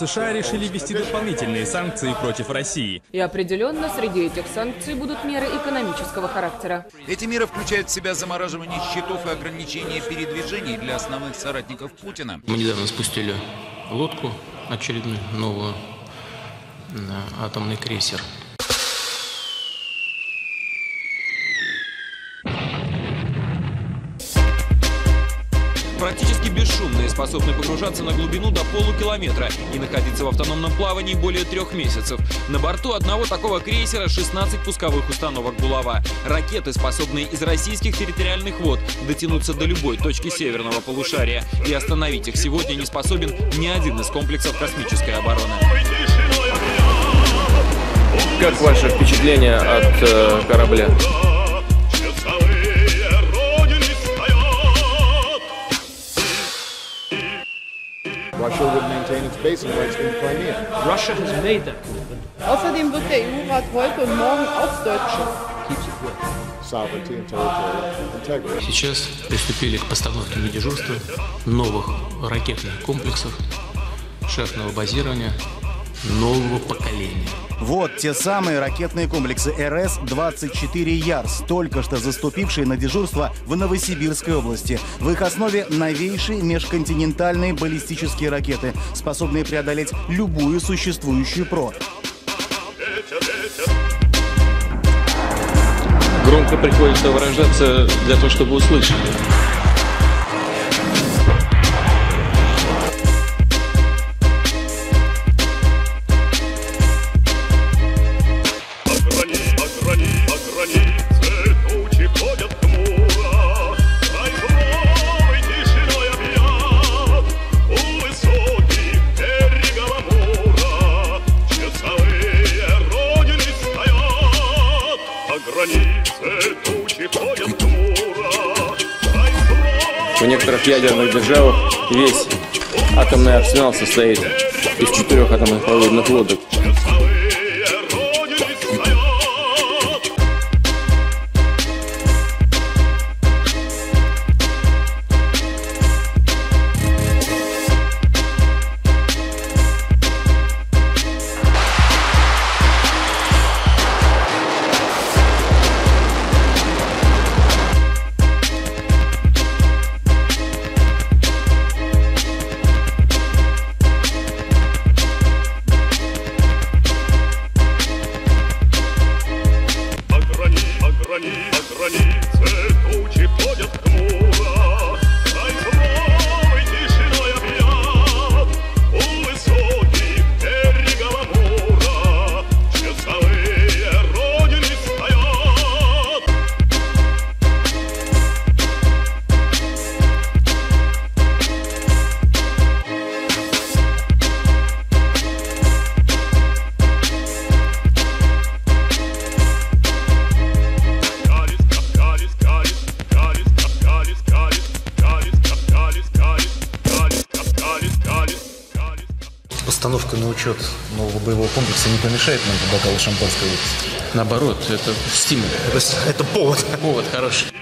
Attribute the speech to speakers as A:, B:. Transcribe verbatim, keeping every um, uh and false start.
A: США решили ввести дополнительные санкции против России.
B: И определенно среди этих санкций будут меры экономического характера.
C: Эти меры включают в себя замораживание счетов и ограничение передвижений для основных соратников Путина.
D: Мы недавно спустили лодку очередную, новую, атомный крейсер.
E: Практически бесшумные, способны погружаться на глубину до полукилометра и находиться в автономном плавании более трех месяцев. На борту одного такого крейсера шестнадцать пусковых установок «Булава». Ракеты, способные из российских территориальных вод дотянуться до любой точки северного полушария. И остановить их сегодня не способен ни один из комплексов космической обороны.
F: Как ваше впечатление от э, корабля?
G: Russia would maintain its basin rights in Crimea.
H: Russia has made that commitment.
I: Außerdem wird der E U-Rat heute und morgen auf Deutsche.
G: Sovereignty and territorial integrity.
D: Сейчас приступили к постановке на дежурство новых ракетных комплексов шахтного базирования нового поколения.
J: Вот те самые ракетные комплексы эр эс двадцать четыре Ярс, только что заступившие на дежурство в Новосибирской области. В их основе новейшие межконтинентальные баллистические ракеты, способные преодолеть любую существующую ПРО.
F: Громко приходится выражаться для того, чтобы услышать. В некоторых ядерных державах весь атомный арсенал состоит из четырех атомных подводных лодок.
K: Постановка на учет нового боевого комплекса не помешает нам по бокалу шампанского выпить?
D: Наоборот, это стимул.
K: Это, это повод.
D: Повод хороший.